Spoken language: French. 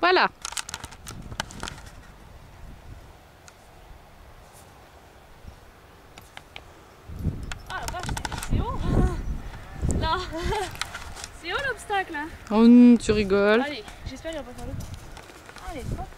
Voilà. Ah la vache, c'est haut. Là. C'est haut l'obstacle. Oh, tu rigoles. Allez, j'espère qu'il va pas faire l'autre. Allez, hop.